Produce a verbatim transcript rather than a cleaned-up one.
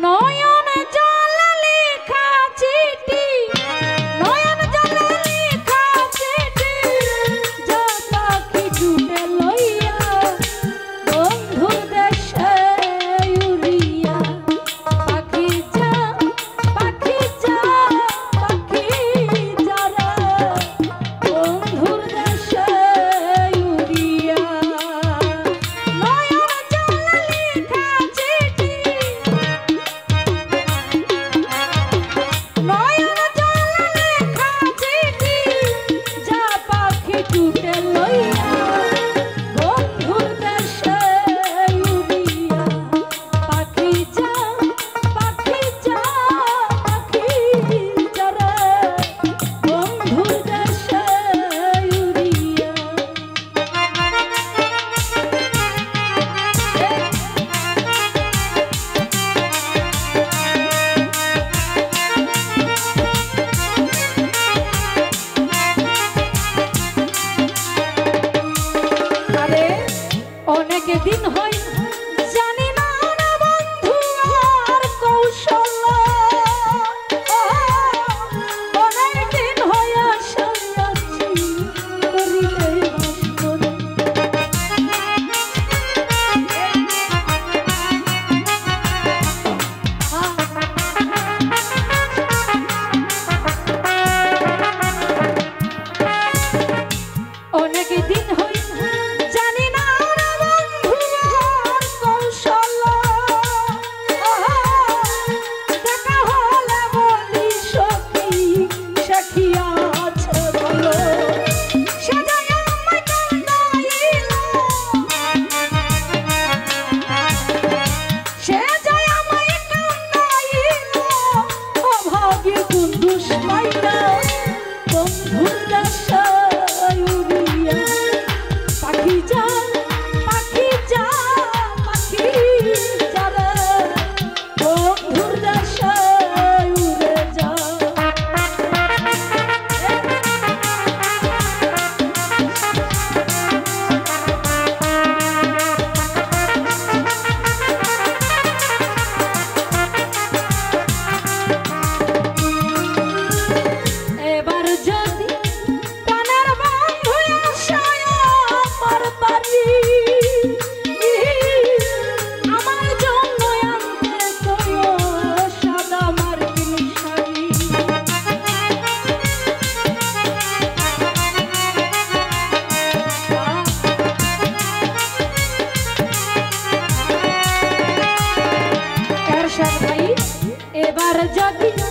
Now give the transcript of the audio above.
নয়ন জল লেখা চিঠি, নয়ন জল লেখা চিঠি, যা পাখি ছুটে লইয়া বন্ধুর দেশে উড়িয়া। পাখি যা, পাখি যা, পাখি যা রে বন্ধুর দেশে উড়িয়া। নয়ন জল লেখা চিঠি, নয়ন জল লেখা চিঠি, যা পাখি ছুটে লইয়া বন্ধুর দেশে উড়িয়া। পাখি যা, পাখি যা, পাখি যা রে বন্ধুর দেশে উড়িয়া। আরে অনেক দিন হয় জানি না না বন্ধু আর কৌশল, অনেক দিন হয় আশায় আছি করিলে বাসর। অনেক দিন হয় জানি না না বন্ধু আর কৌশল, দেখা হলে বলি সখী সখী আছে বলো। সে যায় আমায় কান্দাইল, সে যায় আমায় কান্দাইল, অভাগী কোন দোষ পাইলা বন্ধুর দেশে উড়িয়া। পাখি যা, পাখি যা, পাখি যা রে বন্ধুর দেশে উড়ে যা। এবার যদি প্রাণের বন্ধু আশায় আমার বাড়ি, আমার জন্য আনতে কইও সাদা মার্কিন শাড়ি। এরশাদ ভাই এবার যদি